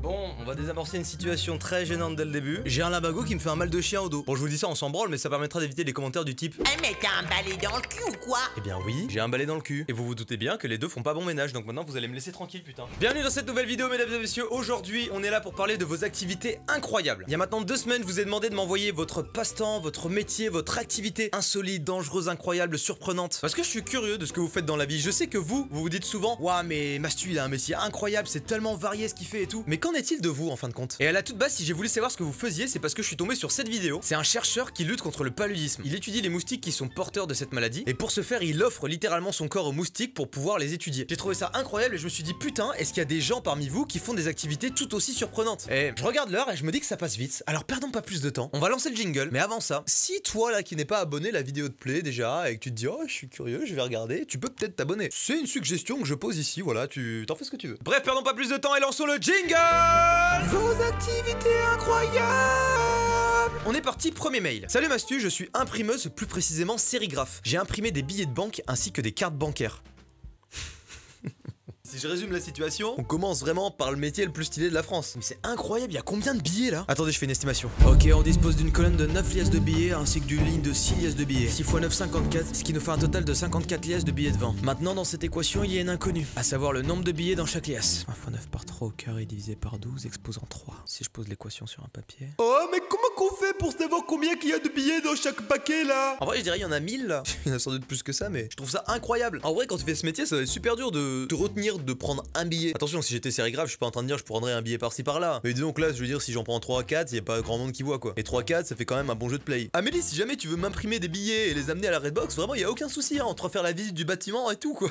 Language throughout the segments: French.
Bon, on va désamorcer une situation très gênante dès le début. J'ai un Labago qui me fait un mal de chien au dos. Bon, je vous dis ça, on s'en branle, mais ça permettra d'éviter les commentaires du type Eh mais t'as un balai dans le cul ou quoi? Eh bien oui, j'ai un balai dans le cul. Et vous vous doutez bien que les deux font pas bon ménage, donc maintenant vous allez me laisser tranquille, putain. Bienvenue dans cette nouvelle vidéo, mesdames et messieurs. Aujourd'hui, on est là pour parler de vos activités incroyables. Il y a maintenant 2 semaines, je vous ai demandé de m'envoyer votre passe-temps, votre métier, votre activité insolite, dangereuse, incroyable, surprenante. Parce que je suis curieux de ce que vous faites dans la vie. Je sais que vous dites souvent, ouah, mais Mastu, il a un métier incroyable, c'est tellement varié ce qu'il fait et tout. Mais qu'en est-il de vous en fin de compte? Et à la toute base, si j'ai voulu savoir ce que vous faisiez, c'est parce que je suis tombé sur cette vidéo. C'est un chercheur qui lutte contre le paludisme. Il étudie les moustiques qui sont porteurs de cette maladie. Et pour ce faire, il offre littéralement son corps aux moustiques pour pouvoir les étudier. J'ai trouvé ça incroyable et je me suis dit, putain, est-ce qu'il y a des gens parmi vous qui font des activités tout aussi surprenantes? Et je regarde l'heure et je me dis que ça passe vite. Alors perdons pas plus de temps. On va lancer le jingle. Mais avant ça, si toi là qui n'es pas abonné, la vidéo te plaît déjà et que tu te dis, oh, je suis curieux, je vais regarder, tu peux peut-être t'abonner. C'est une suggestion que je pose ici, voilà, tu t'en fais ce que tu veux. Bref, perdons pas plus de temps et lançons le jingle. Vos activités incroyables. On est parti, premier mail. Salut Mastu, je suis imprimeuse, plus précisément sérigraphe. J'ai imprimé des billets de banque ainsi que des cartes bancaires. Si je résume la situation, on commence vraiment par le métier le plus stylé de la France. Mais c'est incroyable, il y a combien de billets là? Attendez, je fais une estimation. Ok, on dispose d'une colonne de 9 liasses de billets ainsi que d'une ligne de 6 liasses de billets. 6 x 9, 54, ce qui nous fait un total de 54 liasses de billets de 20. Maintenant, dans cette équation, il y a une inconnue, à savoir le nombre de billets dans chaque liasse. 1 x 9 par 3 au carré divisé par 12 exposant 3. Si je pose l'équation sur un papier... Oh, mais comment qu'on fait pour savoir combien qu'il y a de billets dans chaque paquet là? En vrai, je dirais il y en a 1000 là. Il y en a sans doute plus que ça, mais je trouve ça incroyable. En vrai, quand tu fais ce métier, ça va être super dur de te retenir de prendre un billet. Attention, si j'étais sérigraphe, je suis pas en train de dire je prendrais un billet par-ci par-là. Mais disons que là, je veux dire, si j'en prends 3-4, y a pas grand monde qui voit quoi. Et 3-4, ça fait quand même un bon jeu de play. Amélie, si jamais tu veux m'imprimer des billets et les amener à la Redbox, vraiment, y a aucun souci, hein, entre faire la visite du bâtiment et tout quoi.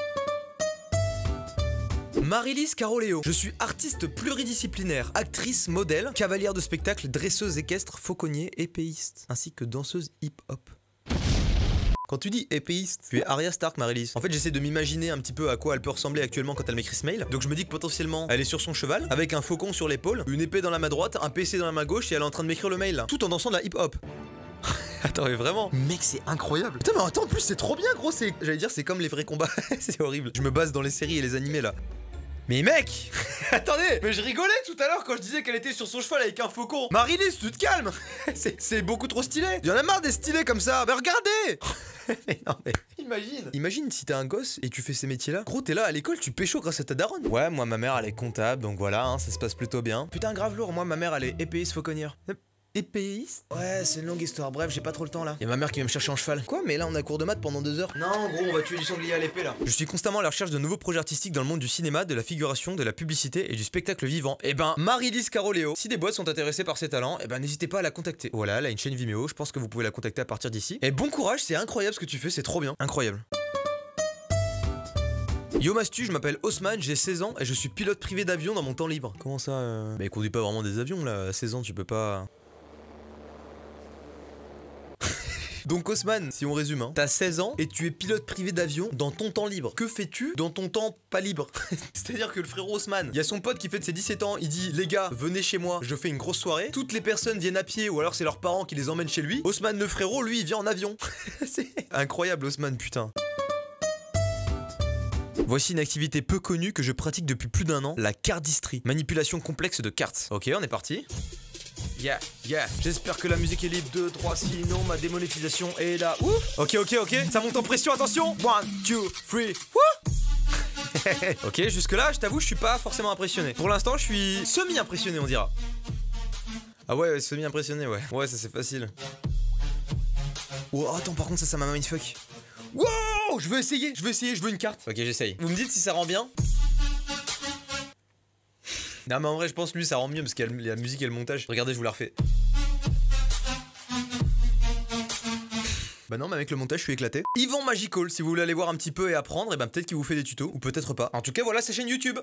Marie-Lise Caroléo. Je suis artiste pluridisciplinaire, actrice, modèle, cavalière de spectacle, dresseuse équestre, fauconnier, épéiste, ainsi que danseuse hip-hop. Quand tu dis épéiste, tu es Arya Stark, Marie-Lise. En fait, j'essaie de m'imaginer un petit peu à quoi elle peut ressembler actuellement quand elle m'écrit ce mail. Donc je me dis que potentiellement, elle est sur son cheval, avec un faucon sur l'épaule, une épée dans la main droite, un PC dans la main gauche et elle est en train de m'écrire le mail là. Tout en dansant de la hip-hop. Attends, mais vraiment, mec, c'est incroyable. Putain, mais attends, en plus, c'est trop bien, gros. J'allais dire, c'est comme les vrais combats. C'est horrible. Je me base dans les séries et les animés là. Mais mec, attendez, mais je rigolais tout à l'heure quand je disais qu'elle était sur son cheval avec un faucon. Marie-Lise, tu te calmes. C'est beaucoup trop stylé. Y'en a marre des stylés comme ça. Mais regardez. Mais non mais imagine si t'es un gosse et tu fais ces métiers là. Gros, t'es là à l'école, tu pécho grâce à ta daronne. Ouais, moi ma mère elle est comptable, donc voilà, hein, ça se passe plutôt bien. Putain, grave lourd, moi ma mère elle est épéiste fauconnière. Épéiste? Ouais, c'est une longue histoire, bref, j'ai pas trop le temps là. Y'a ma mère qui vient me chercher en cheval. Quoi? Mais là on a cours de maths pendant 2 heures. Non, gros, on va tuer du sanglier à l'épée là. Je suis constamment à la recherche de nouveaux projets artistiques dans le monde du cinéma, de la figuration, de la publicité et du spectacle vivant. Et ben, Marie-Lise Caroléo, si des boîtes sont intéressées par ses talents, et ben n'hésitez pas à la contacter. Voilà, elle a une chaîne Vimeo, je pense que vous pouvez la contacter à partir d'ici. Et bon courage, c'est incroyable ce que tu fais, c'est trop bien. Incroyable. Yo Mastu, je m'appelle Haussmann, j'ai 16 ans et je suis pilote privé d'avion dans mon temps libre. Comment ça Bah il conduit pas vraiment des avions là, à 16 ans tu peux pas... Donc Haussmann, si on résume, hein, t'as 16 ans et tu es pilote privé d'avion dans ton temps libre. Que fais-tu dans ton temps pas libre? C'est-à-dire que le frérot Haussmann, il y a son pote qui fête ses 17 ans, il dit les gars, venez chez moi, je fais une grosse soirée. Toutes les personnes viennent à pied ou alors c'est leurs parents qui les emmènent chez lui. Haussmann le frérot, lui, il vient en avion. C'est incroyable Haussmann, putain. Voici une activité peu connue que je pratique depuis plus d'1 an, la cardistrie. Manipulation complexe de cartes. Ok, on est parti. Yeah, j'espère que la musique est libre, 2, 3, sinon ma démonétisation est là. Ouh. Ok, ça monte en pression, attention. 1, 2, 3, wouh. Ok, jusque là, je t'avoue, je suis pas forcément impressionné. Pour l'instant, je suis semi-impressionné, on dira. Ah ouais, semi-impressionné, ouais. Ouais, ça c'est facile. Oh, attends, par contre, ça m'a mindfuck. Wow, je veux essayer, je veux une carte. Ok, j'essaye. Vous me dites si ça rend bien? Non mais en vrai je pense lui ça rend mieux parce qu'il y a la musique et le montage. Regardez, je vous la refais. Bah non mais avec le montage je suis éclaté. Yvan Magical, si vous voulez aller voir un petit peu et apprendre, et ben peut-être qu'il vous fait des tutos ou peut-être pas. En tout cas voilà sa chaîne YouTube.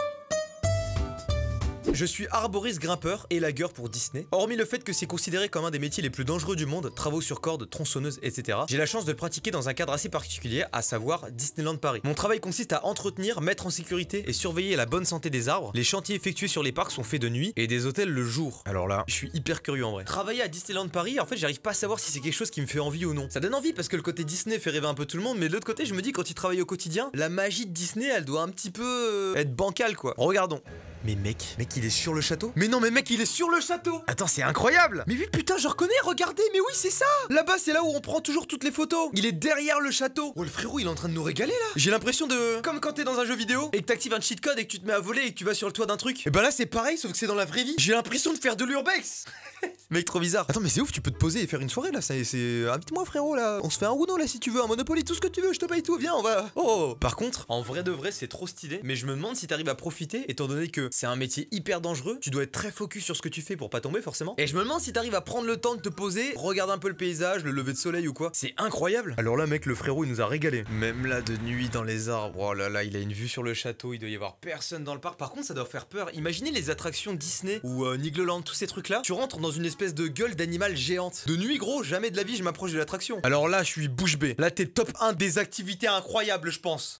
Je suis arboriste grimpeur et lagueur pour Disney. Hormis le fait que c'est considéré comme un des métiers les plus dangereux du monde, travaux sur corde, tronçonneuse, etc. J'ai la chance de le pratiquer dans un cadre assez particulier, à savoir Disneyland Paris. Mon travail consiste à entretenir, mettre en sécurité et surveiller la bonne santé des arbres. Les chantiers effectués sur les parcs sont faits de nuit et des hôtels le jour. Alors là, je suis hyper curieux en vrai. Travailler à Disneyland Paris, en fait j'arrive pas à savoir si c'est quelque chose qui me fait envie ou non. Ça donne envie parce que le côté Disney fait rêver un peu tout le monde, mais de l'autre côté je me dis quand il travaille au quotidien, la magie de Disney elle doit un petit peu être bancale quoi. Regardons. Mais mec, il est sur le château. Mais non, mais mec, il est sur le château. Attends, c'est incroyable. Mais oui, putain, je reconnais, regardez, mais oui, c'est ça. Là-bas, c'est là où on prend toujours toutes les photos. Il est derrière le château. Oh, le frérot, il est en train de nous régaler là. J'ai l'impression de... Comme quand t'es dans un jeu vidéo et que t'actives un cheat code et que tu te mets à voler et que tu vas sur le toit d'un truc. Et bah là, c'est pareil, sauf que c'est dans la vraie vie. J'ai l'impression de faire de l'urbex. Mec, trop bizarre. Attends, mais c'est ouf, tu peux te poser et faire une soirée là. C'est... Invite-moi, frérot, là. On se fait un Uno là si tu veux, un Monopoly, tout ce que tu veux, je te paye tout. Viens, on va. Oh. Par contre, en vrai de vrai, c'est trop stylé. Mais je me demande si t'arrives à profiter, étant donné que c'est un métier hyper dangereux. Tu dois être très focus sur ce que tu fais pour pas tomber, forcément. Et je me demande si t'arrives à prendre le temps de te poser, regarde un peu le paysage, le lever de soleil ou quoi. C'est incroyable. Alors là, mec, le frérot, il nous a régalé. Même là, de nuit dans les arbres. Oh là là, il a une vue sur le château. Il doit y avoir personne dans le parc. Par contre, ça doit faire peur. Imaginez les attractions Disney ou Nigloland, tous ces trucs là. Tu rentres dans une espèce de gueule d'animal géante. De nuit, gros, jamais de la vie je m'approche de l'attraction. Alors là, je suis bouche bée. Là, t'es top 1 des activités incroyables, je pense.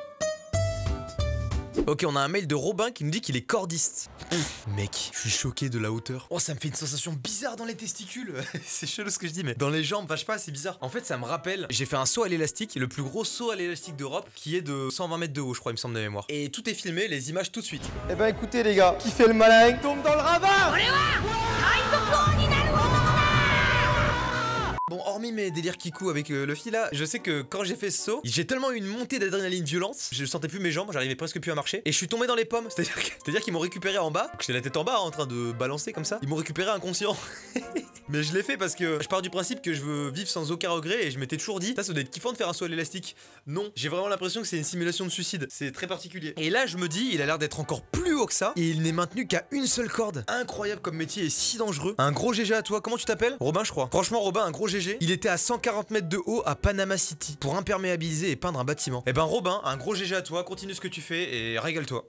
Ok, on a un mail de Robin qui nous dit qu'il est cordiste. Mec, je suis choqué de la hauteur. Oh, ça me fait une sensation bizarre dans les testicules. C'est chelou ce que je dis, mais dans les jambes, vache pas, c'est bizarre. En fait, ça me rappelle, j'ai fait un saut à l'élastique, le plus gros saut à l'élastique d'Europe, qui est de 120 mètres de haut, je crois, il me semble de mémoire. Et tout est filmé, les images tout de suite. Eh ben écoutez les gars, qui fait le malin tombe dans le ravin. Bon, hormis mes délires kikou avec le fil là, je sais que quand j'ai fait ce saut, j'ai tellement eu une montée d'adrénaline violente, je sentais plus mes jambes, j'arrivais presque plus à marcher, et je suis tombé dans les pommes, c'est-à-dire qu'ils m'ont récupéré en bas, j'étais la tête en bas en train de balancer comme ça, ils m'ont récupéré inconscient. Mais je l'ai fait parce que je pars du principe que je veux vivre sans aucun regret et je m'étais toujours dit, ça doit être kiffant de faire un saut à l'élastique. Non, j'ai vraiment l'impression que c'est une simulation de suicide, c'est très particulier. Et là je me dis, il a l'air d'être encore plus haut que ça, et il n'est maintenu qu'à une seule corde. Incroyable comme métier et si dangereux. Un gros GG à toi, comment tu t'appelles? Robin je crois. Franchement Robin, un gros GG. Il était à 140 mètres de haut à Panama City pour imperméabiliser et peindre un bâtiment. Et ben Robin, un gros GG à toi, continue ce que tu fais et régale-toi.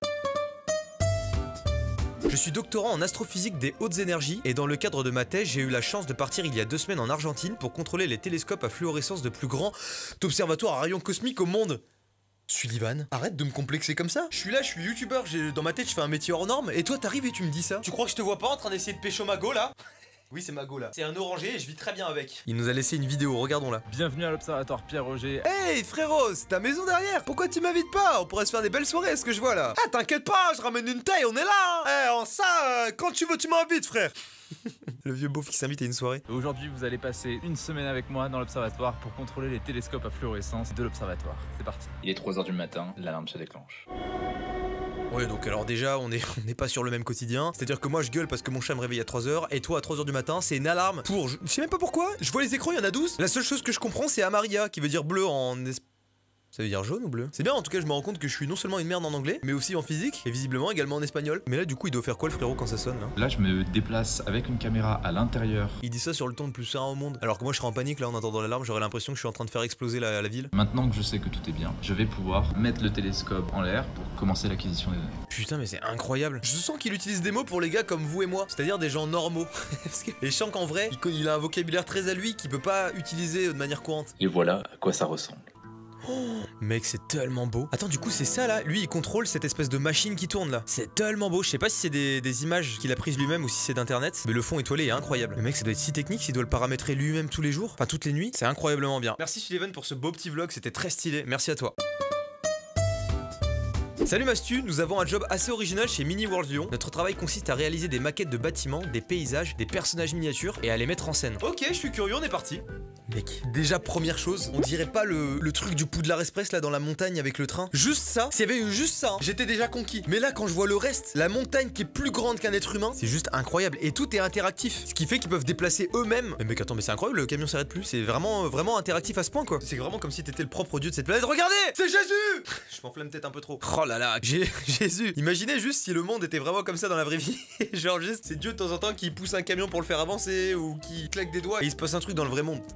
Je suis doctorant en astrophysique des hautes énergies et dans le cadre de ma thèse, j'ai eu la chance de partir il y a 2 semaines en Argentine pour contrôler les télescopes à fluorescence de plus grand observatoire à rayons cosmiques au monde. Sullivan, arrête de me complexer comme ça. Je suis là, je suis youtubeur, dans ma tête je fais un métier hors norme et toi t'arrives et tu me dis ça. Tu crois que je te vois pas en train d'essayer de pécho ma go là? Oui, c'est Mago là. C'est un oranger et je vis très bien avec. Il nous a laissé une vidéo, regardons-la. Bienvenue à l'observatoire Pierre-Roger. Hey frérot, c'est ta maison derrière. Pourquoi tu m'invites pas? On pourrait se faire des belles soirées, ce que je vois là. Ah, t'inquiète pas, je ramène une taille, on est là. Eh, en ça, quand tu veux, tu m'invites, frère. Le vieux beauf qui s'invite à une soirée. Aujourd'hui, vous allez passer une semaine avec moi dans l'observatoire pour contrôler les télescopes à fluorescence de l'observatoire. C'est parti. Il est 3 h du matin, l'alarme se déclenche. Ouais, donc alors déjà on n'est pas sur le même quotidien. C'est-à-dire que moi je gueule parce que mon chat me réveille à 3 h et toi à 3 h du matin c'est une alarme pour... Je sais même pas pourquoi. Je vois les écrans, il y en a 12. La seule chose que je comprends c'est Amaria qui veut dire bleu en... Ça veut dire jaune ou bleu? C'est bien, en tout cas je me rends compte que je suis non seulement une merde en anglais, mais aussi en physique, et visiblement également en espagnol. Mais là du coup il doit faire quoi le frérot quand ça sonne là? Là je me déplace avec une caméra à l'intérieur. Il dit ça sur le ton le plus serein au monde. Alors que moi je serais en panique là en entendant l'alarme, j'aurais l'impression que je suis en train de faire exploser la ville. Maintenant que je sais que tout est bien, je vais pouvoir mettre le télescope en l'air pour commencer l'acquisition des données. Putain mais c'est incroyable. Je sens qu'il utilise des mots pour les gars comme vous et moi, c'est-à-dire des gens normaux. Et je sens qu'en vrai, il a un vocabulaire très à lui qu'il peut pas utiliser de manière courante. Et voilà à quoi ça ressemble. Oh, mec c'est tellement beau. Attends du coup c'est ça là, lui il contrôle cette espèce de machine qui tourne là. C'est tellement beau, je sais pas si c'est des images qu'il a prises lui-même ou si c'est d'internet, mais le fond étoilé est incroyable. Le mec ça doit être si technique s'il doit le paramétrer lui-même tous les jours, enfin toutes les nuits, c'est incroyablement bien. Merci Sullivan pour ce beau petit vlog, c'était très stylé, merci à toi. Salut Mastu, nous avons un job assez original chez Mini World Lyon. Notre travail consiste à réaliser des maquettes de bâtiments, des paysages, des personnages miniatures et à les mettre en scène. Ok, je suis curieux, on est parti. Mec, déjà première chose, on dirait pas le truc du Poudlard Express là dans la montagne avec le train. Juste ça, s'il y avait eu juste ça, hein, j'étais déjà conquis. Mais là quand je vois le reste, la montagne qui est plus grande qu'un être humain, c'est juste incroyable. Et tout est interactif, ce qui fait qu'ils peuvent déplacer eux-mêmes. Mais mec attends, mais c'est incroyable, le camion s'arrête plus. C'est vraiment interactif à ce point quoi. C'est vraiment comme si t'étais le propre dieu de cette planète. Regardez, c'est Jésus. Je m'enflamme peut-être un peu trop. Oh là là, Jésus. Imaginez juste si le monde était vraiment comme ça dans la vraie vie. Genre juste c'est Dieu de temps en temps qui pousse un camion pour le faire avancer ou qui claque des doigts et il se passe un truc dans le vrai monde.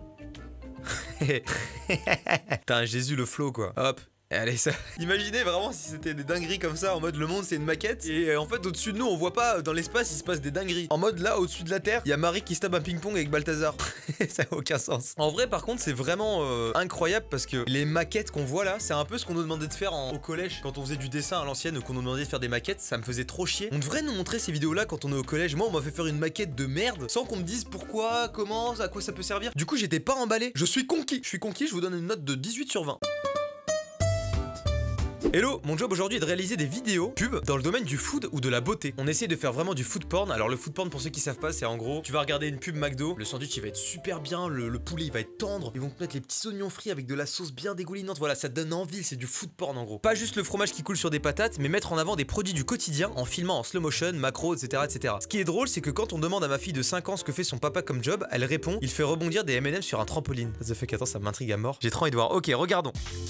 Putain, Jésus le flow quoi. Hop. Allez ça. Imaginez vraiment si c'était des dingueries comme ça en mode le monde c'est une maquette et en fait au-dessus de nous on voit pas dans l'espace il se passe des dingueries. En mode là au-dessus de la terre il y a Marie qui se tape un ping-pong avec Balthazar. Ça a aucun sens. En vrai par contre c'est vraiment incroyable parce que les maquettes qu'on voit là c'est un peu ce qu'on nous demandait de faire au collège quand on faisait du dessin à l'ancienne ou qu'on nous demandait de faire des maquettes. Ça me faisait trop chier. On devrait nous montrer ces vidéos là quand on est au collège. Moi on m'a fait faire une maquette de merde sans qu'on me dise pourquoi, comment, à quoi ça peut servir. Du coup j'étais pas emballé. Je suis conquis. Je vous donne une note de 18 sur 20. Hello, mon job aujourd'hui est de réaliser des vidéos pubs dans le domaine du food ou de la beauté. On essaie de faire vraiment du food porn. Alors le food porn, pour ceux qui savent pas, c'est en gros, tu vas regarder une pub McDo, le sandwich il va être super bien, le poulet il va être tendre, ils vont te mettre les petits oignons frits avec de la sauce bien dégoulinante. Voilà, ça te donne envie, c'est du food porn en gros. Pas juste le fromage qui coule sur des patates, mais mettre en avant des produits du quotidien en filmant en slow motion, macro, etc., etc. Ce qui est drôle, c'est que quand on demande à ma fille de 5 ans ce que fait son papa comme job, elle répond, il fait rebondir des M&M sur un trampoline. Ça fait qu'attends, ça m'intrigue à mort. J'ai trop envie de voir. Ok, regardons.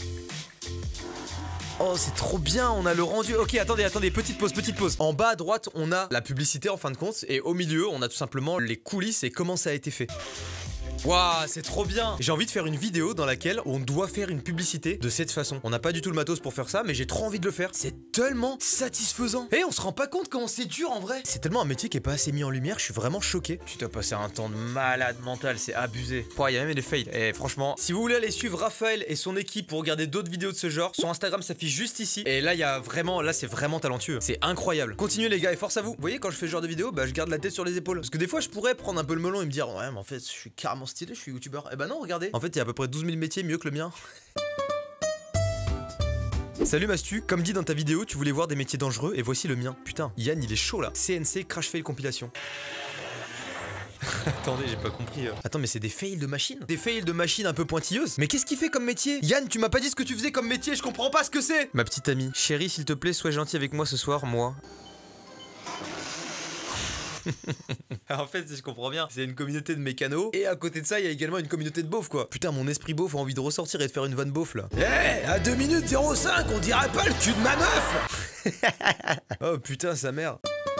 Oh, c'est trop bien, on a le rendu. Ok, attendez, petite pause. En bas à droite, on a la publicité en fin de compte, et au milieu, on a tout simplement les coulisses et comment ça a été fait. Waouh, c'est trop bien. J'ai envie de faire une vidéo dans laquelle on doit faire une publicité de cette façon. On n'a pas du tout le matos pour faire ça, mais j'ai trop envie de le faire. C'est tellement satisfaisant. Et on se rend pas compte comment c'est dur en vrai. C'est tellement un métier qui est pas assez mis en lumière, je suis vraiment choqué. Tu dois passer un temps de malade mental, c'est abusé. Il y a même des fails. Et franchement, si vous voulez aller suivre Raphaël et son équipe pour regarder d'autres vidéos de ce genre, son Instagram s'affiche juste ici. Et là, c'est vraiment talentueux. C'est incroyable. Continuez les gars et force à vous. Vous voyez, quand je fais ce genre de vidéo, bah je garde la tête sur les épaules. Parce que des fois, je pourrais prendre un peu le melon et me dire, ouais, mais en fait, je suis carrément stylé, je suis youtubeur. Eh ben non, regardez. En fait, il y a à peu près 12 000 métiers mieux que le mien. Salut Mastu, comme dit dans ta vidéo, tu voulais voir des métiers dangereux et voici le mien. Putain, Yann il est chaud là. CNC Crash Fail compilation. Attendez, j'ai pas compris. Attends, mais c'est des fails de machine? Des fails de machine un peu pointilleuses? Mais qu'est-ce qu'il fait comme métier? Yann, tu m'as pas dit ce que tu faisais comme métier, je comprends pas ce que c'est. Ma petite amie, chérie, s'il te plaît, sois gentil avec moi ce soir, moi. En fait, si je comprends bien, c'est une communauté de mécanos et à côté de ça, il y a également une communauté de beaufs quoi. Putain, mon esprit beauf a envie de ressortir et de faire une vanne beauf là. Eh, à 2 minutes 05, on dirait pas le cul de ma meuf. Oh putain, sa mère.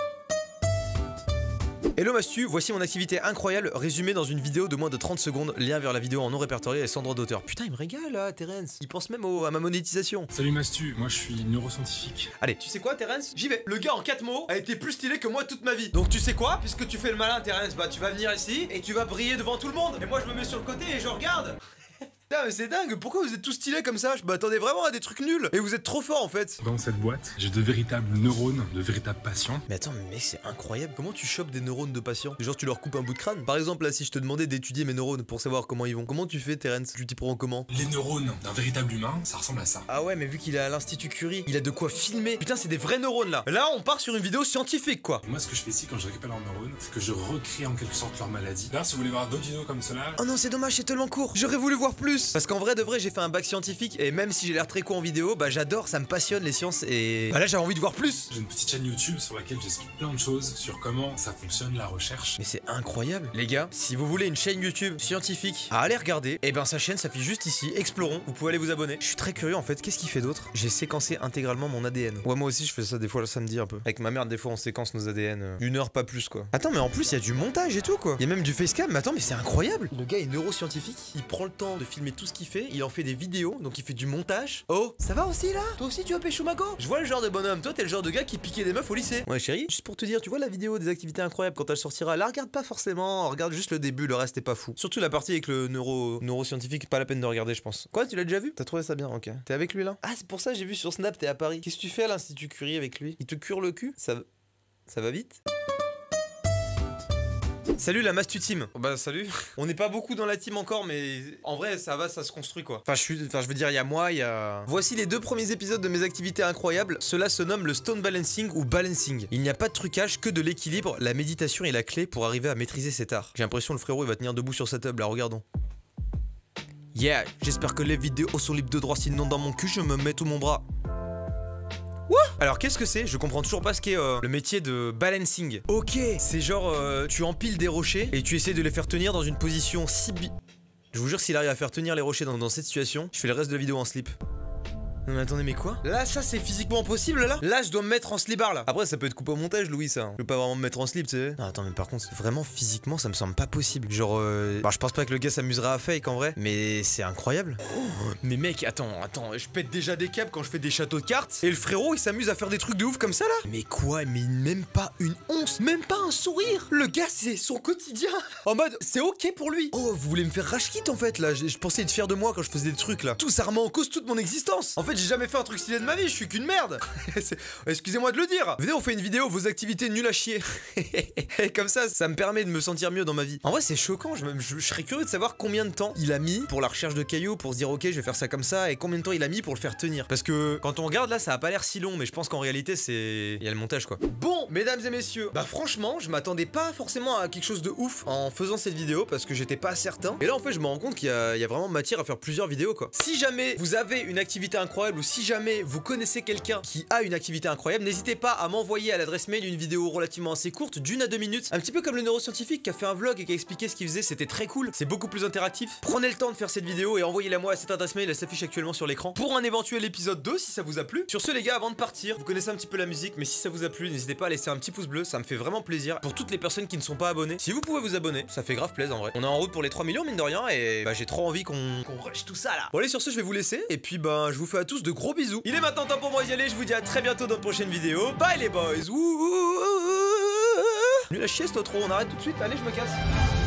Hello Mastu, voici mon activité incroyable résumée dans une vidéo de moins de 30 secondes. Lien vers la vidéo en non répertorié et sans droit d'auteur. Putain, il me régale là, Terence. Il pense même à ma monétisation. Salut Mastu, moi je suis neuroscientifique. Allez, tu sais quoi Terence? J'y vais. Le gars en 4 mots a été plus stylé que moi toute ma vie. Donc tu sais quoi? Puisque tu fais le malin Terence, bah tu vas venir ici et tu vas briller devant tout le monde. Et moi je me mets sur le côté et je regarde. Putain, mais c'est dingue, pourquoi vous êtes tous stylés comme ça? Je m'attendais vraiment à des trucs nuls. Et vous êtes trop forts en fait. Dans cette boîte, j'ai de véritables neurones, de véritables patients. Mais attends, mais c'est incroyable. Comment tu chopes des neurones de patients? Genre tu leur coupes un bout de crâne? Par exemple là, si je te demandais d'étudier mes neurones pour savoir comment ils vont, comment tu fais Terence? Tu t'y prends comment? Les neurones d'un véritable humain, ça ressemble à ça. Ah ouais, mais vu qu'il est à l'Institut Curie, il a de quoi filmer. Putain, c'est des vrais neurones là. Là, on part sur une vidéo scientifique quoi. Et moi ce que je fais ici quand je récupère leurs neurones, c'est que je recrée en quelque sorte leur maladie. D'ailleurs, si vous voulez voir d'autres vidéos comme cela... Oh non, c'est dommage, c'est tellement court. J'aurais voulu voir plus. Parce qu'en vrai de vrai, j'ai fait un bac scientifique et même si j'ai l'air très con en vidéo, bah j'adore, ça me passionne les sciences et bah là j'ai envie de voir plus. J'ai une petite chaîne YouTube sur laquelle j'explique plein de choses sur comment ça fonctionne la recherche. Mais c'est incroyable. Les gars, si vous voulez une chaîne YouTube scientifique à aller regarder, et ben sa chaîne s'affiche juste ici, Explorons, vous pouvez aller vous abonner. Je suis très curieux en fait, qu'est-ce qu'il fait d'autre? J'ai séquencé intégralement mon ADN. Ouais, moi aussi je fais ça des fois le samedi un peu. Avec ma mère, des fois on séquence nos ADN 1 heure pas plus quoi. Attends, mais en plus il y a du montage et tout quoi. Il y a même du facecam, mais attends, mais c'est incroyable. Le gars est neuroscientifique, il prend le temps de filmer tout ce qu'il fait, il en fait des vidéos, donc il fait du montage. Oh, ça va aussi là? Toi aussi tu as pêché Mago? Je vois le genre de bonhomme, toi t'es le genre de gars qui piquait des meufs au lycée. Ouais chérie, juste pour te dire, tu vois la vidéo des activités incroyables quand elle sortira, la regarde pas forcément, regarde juste le début, le reste est pas fou. Surtout la partie avec le neuroscientifique, pas la peine de regarder je pense. Quoi, tu l'as déjà vu? T'as trouvé ça bien? Ok. T'es avec lui là? Ah c'est pour ça j'ai vu sur Snap, t'es à Paris. Qu'est-ce que tu fais à l'Institut Curie avec lui? Il te cure le cul? Ça va vite? Salut la Mastu Team. Bah salut. On n'est pas beaucoup dans la team encore, mais en vrai ça va, ça se construit quoi. Enfin je veux dire, il y a moi, il y a... Voici les 2 premiers épisodes de mes activités incroyables. Cela se nomme le stone balancing ou balancing. Il n'y a pas de trucage, que de l'équilibre. La méditation est la clé pour arriver à maîtriser cet art. J'ai l'impression le frérot il va tenir debout sur sa table là, regardons. Yeah, j'espère que les vidéos sont libres de droit, sinon dans mon cul je me mets tout mon bras. Alors qu'est-ce que c'est? Je comprends toujours pas ce qu'est le métier de balancing. Ok, c'est genre tu empiles des rochers et tu essaies de les faire tenir dans une position Je vous jure, s'il arrive à faire tenir les rochers dans cette situation, je fais le reste de la vidéo en slip. Non mais attendez, mais quoi? Là ça c'est physiquement impossible là? Là je dois me mettre en slibard là. Après ça peut être coupé au montage Louis ça. Je peux pas vraiment me mettre en slip tu sais. Non attends, mais par contre vraiment physiquement ça me semble pas possible. Genre bah je pense pas que le gars s'amusera à fake en vrai. Mais c'est incroyable. Oh, mais mec attends, je pète déjà des câbles quand je fais des châteaux de cartes. Et le frérot il s'amuse à faire des trucs de ouf comme ça là. Mais quoi? Mais même pas une once, même pas un sourire. Le gars c'est son quotidien. En mode c'est ok pour lui. Oh vous voulez me faire rage quit en fait là. Je pensais être fier de moi quand je faisais des trucs là. Tout ça remet en cause toute mon existence. En fait fait, j'ai jamais fait un truc stylé de ma vie, je suis qu'une merde. Excusez-moi de le dire. Venez, on fait une vidéo, vos activités nulles à chier. Et comme ça me permet de me sentir mieux dans ma vie. En vrai, c'est choquant, je serais curieux de savoir combien de temps il a mis pour la recherche de cailloux, pour se dire ok, je vais faire ça comme ça, et combien de temps il a mis pour le faire tenir. Parce que quand on regarde là, ça a pas l'air si long, mais je pense qu'en réalité, c'est... il y a le montage quoi. Bon, mesdames et messieurs, bah franchement, je m'attendais pas forcément à quelque chose de ouf en faisant cette vidéo, parce que j'étais pas certain. Et là, en fait, je me rends compte qu'il y a vraiment matière à faire plusieurs vidéos quoi. Si jamais vous avez une activité incroyable, ou si jamais vous connaissez quelqu'un qui a une activité incroyable, n'hésitez pas à m'envoyer à l'adresse mail une vidéo relativement assez courte, d'1 à 2 minutes, un petit peu comme le neuroscientifique qui a fait un vlog et qui a expliqué ce qu'il faisait, c'était très cool, c'est beaucoup plus interactif. Prenez le temps de faire cette vidéo et envoyez-la moi à cette adresse mail, elle s'affiche actuellement sur l'écran, pour un éventuel épisode 2 si ça vous a plu. Sur ce les gars, avant de partir, vous connaissez un petit peu la musique, mais si ça vous a plu, n'hésitez pas à laisser un petit pouce bleu, ça me fait vraiment plaisir. Pour toutes les personnes qui ne sont pas abonnées, si vous pouvez vous abonner, ça fait grave plaisir en vrai. On est en route pour les 3 millions mine de rien, et bah j'ai trop envie qu'on rush tout ça là. Bon allez, sur ce je vais vous laisser, et puis bah je vous fais à tous de gros bisous. Il est maintenant temps pour moi d'y aller, je vous dis à très bientôt dans une prochaine vidéo. Bye les boys. Nul à chier ce trop, on arrête tout de suite, allez je me casse.